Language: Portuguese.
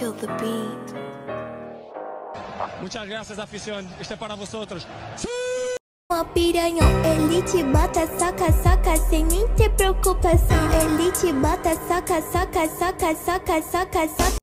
kill the beat. Muchas gracias, afición. Este es para vosotros. Uma piranha, ele te bota, saca, saca, sem nem ter preocupação. Ele te bota, saca, saca, saca, saca, saca, saca.